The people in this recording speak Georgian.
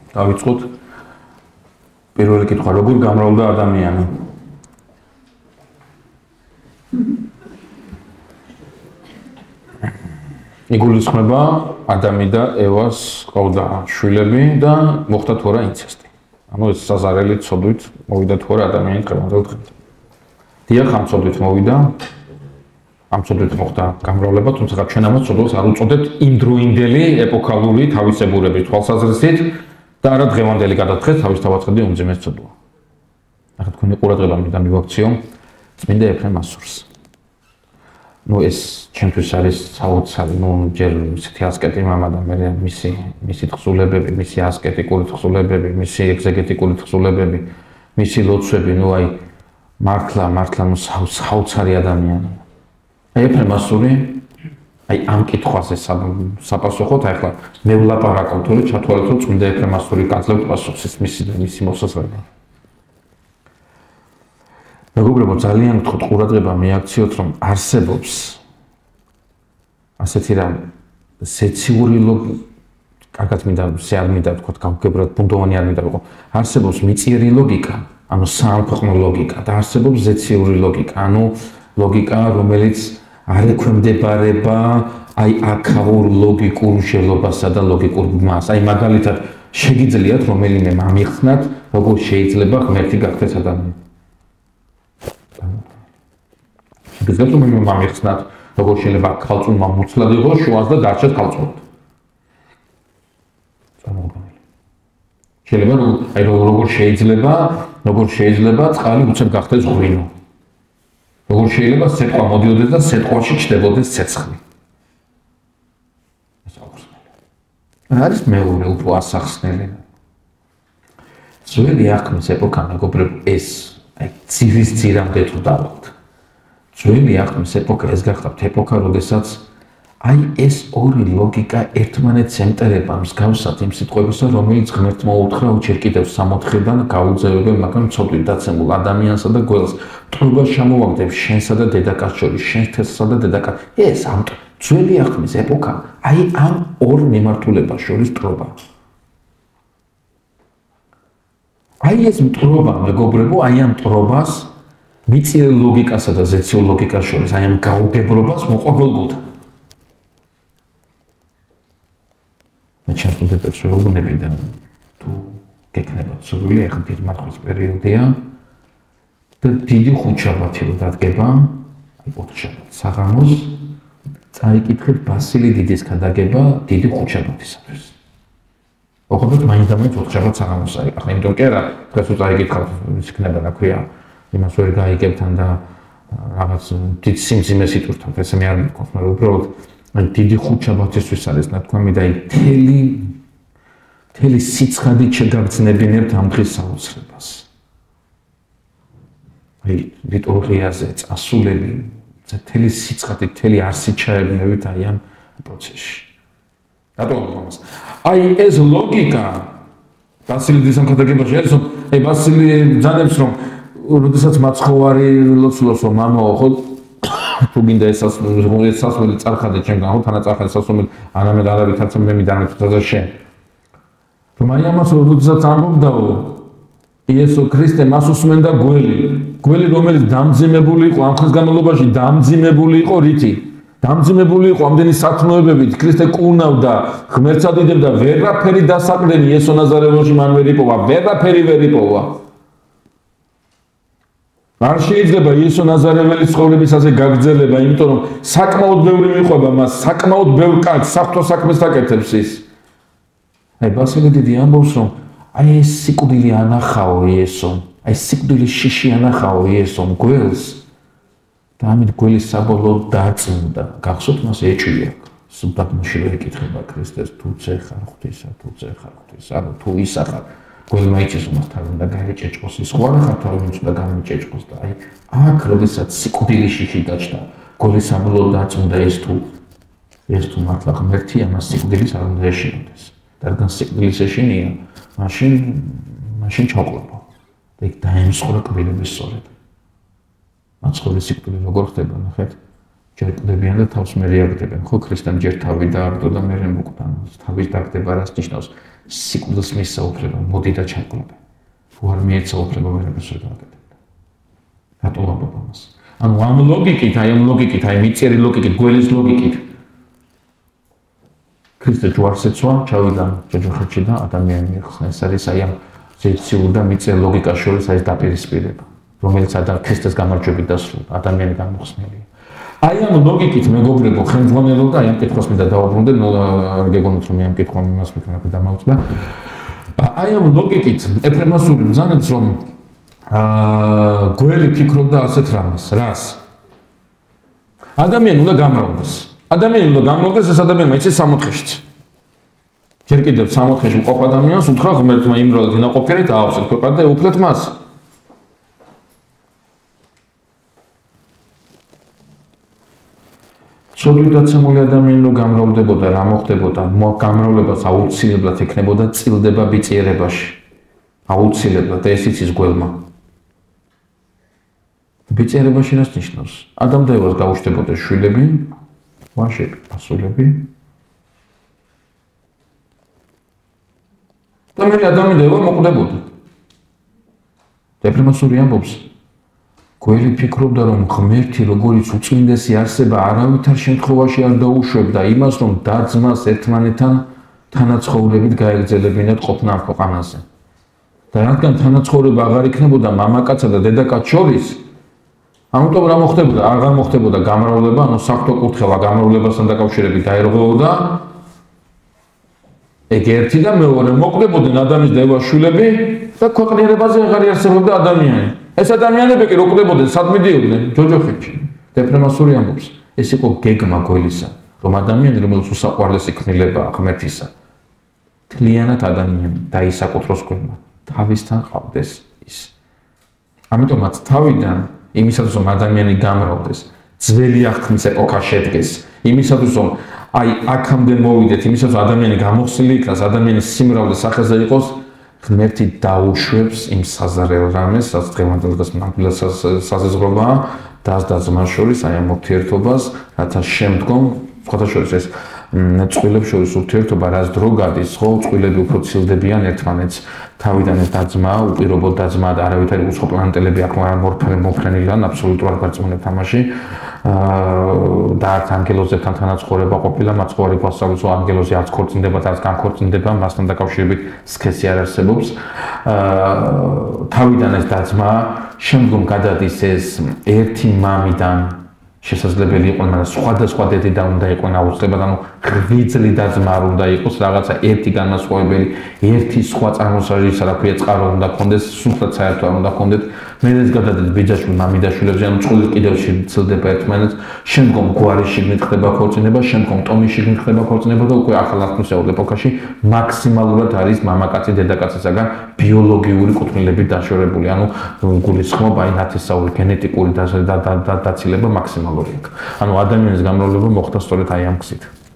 დავიწყოთ პირველი კითხვა, როგორ გამრავლდა ადამიანი? იგულისხმება ადამი და ევას ყავდა შვილები და მოხდა თუ არა ინცესტი. ანუ ეს საზარელი ცოდვით მოვიდა თუ არა ადამიანი დღევანდელ დღემდე. დიახ, ამ ცოდვით მოვიდა, ამ ცოდვით მოხდა გამრავლება, თუმცა ჩვენ ამას ცოდვას არ უწოდებთ იმდროინდელი ეპოქალური თავისებურების თვალსაზრისით და არა დღევანდელი გადათხეს თავისთავადხედი უმძიმეს ცოდვა. ახლა თქვენი ყურადღება მინდა მივაქციო წმინდა ეფრემ ასურს. ეს ჩემთვის არის საოცარი, ჯერ ისეთი ასკეტი მამა და მე მისი თხზულებები, მისი ასკეტიკური თხზულებები, მისი ეგზეგეტიკური თხზულებები, მისი ლოცვები, მართლა საოცარი ადამიანი. ეფრემ ასური ამ კითხვაზე საპასუხოდ ახლა მე ვლაპარაკობ, თორე ჩათვალეთ, რომ წმინდა ეფრემ ასური გაძლევთ პასუხს მისი მოსაზრება. მეგობრებო, ძალიან გთხოვთ ყურადღება მიაქციოთ, რომ არსებობს ასეთი რამ სეციური ლოგიკა, კარგად მინდა არ მინდა ვთქვა გავგებრად ბუნდოვანი არ მინდა ვიყო. არსებობს მიწიერი ლოგიკა, ანუ სამქვეყნო ლოგიკა და არსებობს ზეციური ლოგიკა, ანუ ლოგიკა, რომელიც არ ექვემდებარება აქაურ ლოგიკურ მშელობასა და ლოგიკურ ბმას. მაგალითად, შეგიძლიათ რომელიმე მამიხსნათ, როგორ შეიძლება ღმერთი გახდეს ადამიანი. შეგიძლიათ რომელიმე მამიხსნათ, როგორ შეიძლება ქალწულმა მუცლად იყოს შუას და დარჩეს ქალწულად. შეიძლება როგორ შეიძლება წყალი უცებ გახდეს ღვინო. როგორ შეიძლება სიტყვა მოდიოდეს და სიტყვაში ჩნდებოდეს ცეცხლი. ეს არის მეორე უფრო ასახსნელი. ძველი აღქმის ეპოქა, მეგობრებო, ეს ძირის ძირამდე თუ დავყოთ. ძველი აღქმის ეპოქა ეს გახდა ეპოქა, როდესაც ეს ორი ლოგიკა ერთმანეთს ემტერება მსგავსად იმ სიტყვებისა, რომელიც ღმერთმა უთხრა ჯერ კიდევ 64-დან გაუძევებელ, მაგრამ ცოდვით დაცემულ ადამიანსა და გველს. მტრობა შემოვაგდებ შენსა და დედაკაც შორის, შენს თესლსა და დედაკაც. ეს ძველი აღქმის ეპოქა, ამ ორ მიმართულებას შორის მტრობა. ეს მტრობა, მეგობრებო, ამ მტრობას მიწიერ ლოგიკასა და ზეციურ ლოგიკას შორის, ამ გაუგებრობას მოყვა გოლგოთა. მე ჩართულდებს შეუგნებიდან თუ გეკნებათ სურვილი, ახლა დიდმარხვის პერიოდია და დიდი ხუთშაბათი რო დადგება, ოთხშაბათი საღამოს წაიკითხეთ ბასილი დიდის გადაგება დიდი ხუთშაბათისათვის. ოღონდ მაინდა-მაინც ოთხშაბათს საღამოს ახლა იმიტომ კი არა, დღეს რო წაიკითხავთ, ის იქნება რა ქვია, იმას ვერ გაიგებთან და რაღაც დიდ სიმძიმეს იტვირთავთ, ესე მე არ მეკონს, მაგრამ უბრალოდ დიდი ხუთშაბათისთვის არის ნათქვამი და მთელი სიცხადით შეგაგრძნებინებთ ამ დღის საოცრებას. ლიტურგიაზე წასულები, მთელი სიცხადით, მთელი არსით ჩაებინებით ამ პროცესში. რატომ ამას? ეს ლოგიკა ბასილი დისამხატაგებაში არის, რომ ბასილი ბრძანებს, რომ როდესაც მაცხოვარი ლოცულობსო მამაო, ხო თუ გინდა ესასველი წარხადე ჩემგან, ხო თანაწარხადი სასველი ანამედ არავით არც მე მიდანეთ თაზა შენ. რომ ამას როდესაც ამბობდაო, იესო ქრისტე მას უსმენდა გველი, რომელიც დამძიმებული იყო ამ ხნის განმავლობაში, დამძიმებული იყო რითი? დამძიმებული იყო ამდენი სათნოებებით, ქრისტე კურნავდა, ღმერთს ადიდებდა, ვერაფერი დასაყრდენი იესო ნაზარეთში მან ვერ იპოვა, ვერაფერი ვერ იპოვა. არ შეიძლება იესო ნაზარეველის ცხოვრებისაზე გაგრძელება, იმიტომ რომ საკმაოდ ბევრი მიყვება მას, საკმაოდ ბევრ კაცს საფრთხო საქმეს აკეთებს ის. ბასილი დიდი ამბობს, რომ ეს სიკვდილი ანახაო იესომ, სიკვდილის შიში ანახაო იესომ გველს და ამით გველი საბოლოოდ დაწმუნდა. გახსოვთ მას ეჭვია. სუბდაგმაში ვერ ეკითხება ქრისტეს, თუ ხარ ღვთისა, ანუ თუ ისა ხარ. გველმა იცის, მას თან უნდა გაეჭეჭყოს, ის ხო არა ხარ თავი უნდა გამიჭეჭყოს და აქ როდესაც სიკვდილის შიში დაჭდა, გველი საბოლოოდ დაწმუნდა ეს თუ მართლა ღმერთია, მას სიკვდილის არ უნდა ეშინოდეს. რადგან სიკვდილის ეშინია, მაშინ ჩაყვება. და იქ დაემსხვრა კბილების სწორედ. მაცხოვრის სიკვდილი როგორ ხდება, ნახეთ? ჯერ ყდებიან და თავს მე რეაგდებიან. ხო, ქრისტემ ჯერ თავი დააგდო და მე მოკვდა. თავის დაგდება რას ნიშნავს? სიკვდილს მისცა უფლება, მოდი და ჩაიკლები. თუ არ მიეცა უფლება ვერაფერს ვერ გააკეთებდა. რატო ვამბობ ამას? ანუ ამ ლოგიკით, აი მიწიერი ლოგიკით, გველის ლოგიკით ქრისტე ჯვარს ეცვა, ჩავიდა ჯოჯოხეთში და ადამიანი ეხსნა. ეს არის აი ამ ზეციურ და მიწიერ ლოგიკას შორის არის დაპირისპირება, რომელიც ქრისტეს გამარჯვებით დასრულდა, ადამიანი გამოხსნილია. აი ამ ლოგიკით მეგობრებო, ხელმძღვანელო და აი ამ კითხვას მინდა დავაბრუნდე, არ გეგონოთ რომ ამ კითხვა იმას ვიქნები დამავწდა. აი ამ ლოგიკით ეფრემასური ბრძანებს რომ გველი ფიქრობდა ასეთ რამეს, რას? ადამიანი უნდა გამრავლდეს. ადამიანი უნდა გამრავლდეს, ეს ადამიანმა იცის 60-შიც. ჯერ კიდევ 60-ში მყოფ ადამიანს უთხრა ღმერთმა იმრავლეთ ინაყოფიერეთ დაავსეთ ქვეყანა და ეუფლეთ მას. ცოდვიდაცემული ადამიანი რო გამრავლდებოდა, რა მოხდებოდა? გამრავლებას აუცილებლად ექნებოდა წილდება ბიწიერებაში. აუცილებლად და ეს იცის გველმა. ბიწიერებაში რას ნიშნავს? ადამ და ევას გაუჩნდებოდა შვილები, ვაჟები, ასულები. და მე ადამი და ევა მოკვდებოდა. ეფრემასური ამბობს, გველი ფიქრობდა რომ ღმერთი როგორც უწმინდესი არსება არავითარ შემთხვევაში არ დაუშვებდა იმას რომ და-ძმას ერთმანეთთან თანაცხოვრებით გაეგრძელებინათ ყოფნა ამ ქვეყანაზე. და რადგან თანაცხოვრება აღარ იქნებოდა მამაკაცსა და დედაკაცს შორის, ამიტომ რა მოხდებოდა? აღარ მოხდებოდა გამრავლება, ანუ საფრთხო კურთხევა გამრავლებასთან დაკავშირებით დაერღვეოდა. ეგ ერთი და მეორე მოკვდებოდნენ ადამიანის და ევას შვილები და ქვეყნიერებაზე აღარ იარსებობდა ადამიანი. ეს ადამიანები კი რო კვდებოდნენ, სად მიდიოდნენ? ჯოჯოხეთში. ეფრემასური ამბობს, ეს იყო გეგმა გველისა, რომ ადამიანი, რომელიც უსაყვარლესი ქმნილება ღმერთისა, თლიანად ადამიანი დაისაკუთროს გველმა, თავისთან ყავდეს ის. ამიტომაც თავიდან იმისათვის რომ ადამიანი გამრავლდეს, ძველი აღთქმის ეპოქა შედგეს, იმისათვის რომ აი აქამდე მოვიდეთ, იმისათვის რომ ადამიანი გამოხსნილი იქნას, ადამიანის სიმრავლე სახეზე იყოს, ღმერთი დაუშვებს იმ საზარელ რამეს, რაც დღევანდელ დღეს ნამდვილად საზღვრებაა დას და ძმას შორის, აი ამ ურთიერთობას, რათა შემდგომ, სხვათა შორის ეს წყვილებს შორის ურთიერთობა რაც დრო გადის, ხო, წყვილები უფრო ცილდებიან ერთმანეთს. თავიდან ეს და-ძმა, უპირობოდ და-ძმა და არავითარი უცხოპლანეტელები აქ მოფრენილან, აბსოლუტურად გარწმუნებ თამაში. და არც ანგელოზებთან თანაცხოვრება ყოფილა, მაცხოვარი გვასწავლის, რომ ანგელოზი არც ქორწინდება, არც განქორწინდება, მასთან დაკავშირებით სქესი არ არსებობს. თავიდან ეს და-ძმა, შემდგომ გადადის ეს ერთი მამიდან შესაძლებელი იყო, მაგრამ სხვადასხვა დედიდან უნდა იყო აუცილებლად, ანუ ღვიძლი და-ძმა არ უნდა იყოს, რაღაცა ერთი განმასხვავებელი, ერთი სხვა წარმოსაჯის, რა ქვია, წყარო უნდა ქონდეს, სულთად საერთო არ უნდა ქონდეთ. მე ეს გადადის ბიძაშვილი, მამიდაშვილებზე, ანუ წყვილი კიდევ ცილდება ერთმანეთს, შემდგომ გვარი შიგნით ხდება ქორწინება, შემდგომ ტომის შიგნით ხდება ქორწინება და უკვე ახალ აღთქმისეულ ეპოქაში მაქსიმალურად არის მამაკაცი დედაკაცისაგან ბიოლოგიური კუთვნილებით დაშორებული, ანუ გულისხმობა, აი ნათესაური გენეტიკური დაცილება მაქსიმალური აქვს. ანუ ადამიანის გამრავლება მოხდა სწორედ აი ამ გზით.